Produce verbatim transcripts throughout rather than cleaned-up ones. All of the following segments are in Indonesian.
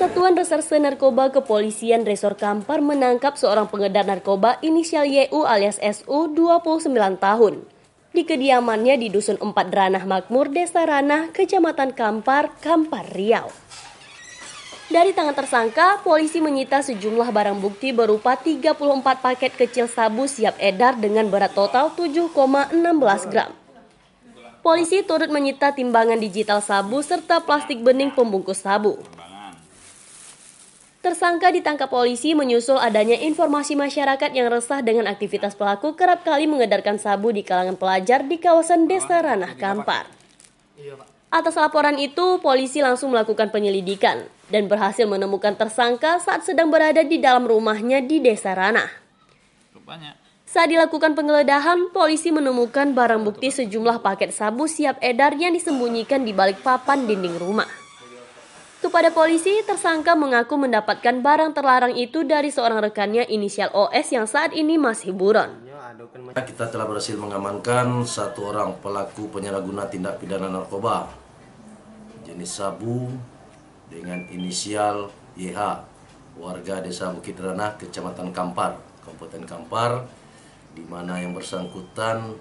Satuan Reserse Narkoba Kepolisian Resor Kampar menangkap seorang pengedar narkoba inisial Y U alias S U dua puluh sembilan tahun di kediamannya di Dusun empat Ranah Makmur, Desa Ranah, Kecamatan Kampar, Kampar, Riau. Dari tangan tersangka, polisi menyita sejumlah barang bukti berupa tiga puluh empat paket kecil sabu siap edar dengan berat total tujuh koma satu enam gram. Polisi turut menyita timbangan digital sabu serta plastik bening pembungkus sabu. Tersangka ditangkap polisi menyusul adanya informasi masyarakat yang resah dengan aktivitas pelaku kerap kali mengedarkan sabu di kalangan pelajar di kawasan Desa Ranah, Kampar. Atas laporan itu, polisi langsung melakukan penyelidikan dan berhasil menemukan tersangka saat sedang berada di dalam rumahnya di Desa Ranah. Saat dilakukan penggeledahan, polisi menemukan barang bukti sejumlah paket sabu siap edar yang disembunyikan di balik papan dinding rumah. Kepada polisi, tersangka mengaku mendapatkan barang terlarang itu dari seorang rekannya inisial O S yang saat ini masih buron. Kita telah berhasil mengamankan satu orang pelaku penyalahguna tindak pidana narkoba jenis sabu dengan inisial Y H, warga Desa Bukit Ranah, Kecamatan Kampar, Kabupaten Kampar, di mana yang bersangkutan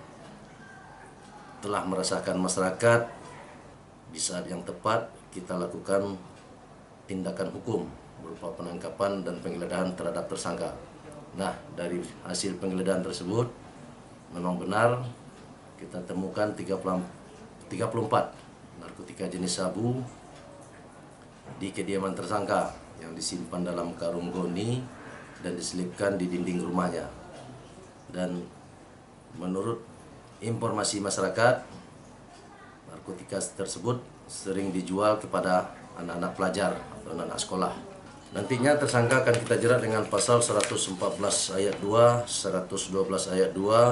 telah merasakan masyarakat. Di saat yang tepat kita lakukan tindakan hukum berupa penangkapan dan penggeledahan terhadap tersangka. Nah, dari hasil penggeledahan tersebut memang benar kita temukan tiga puluh empat narkotika jenis sabu di kediaman tersangka yang disimpan dalam karung goni dan diselipkan di dinding rumahnya. Dan menurut informasi masyarakat, narkotika tersebut sering dijual kepada anak-anak pelajar atau anak-anak sekolah. Nantinya tersangka akan kita jerat dengan pasal seratus empat belas ayat dua, seratus dua belas ayat dua.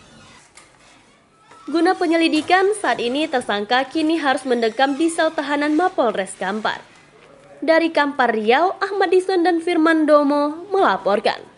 Guna penyelidikan, saat ini tersangka kini harus mendekam di sel tahanan Mapolres Kampar. Dari Kampar, Riau, Ahmad Dison dan Firman Domo melaporkan.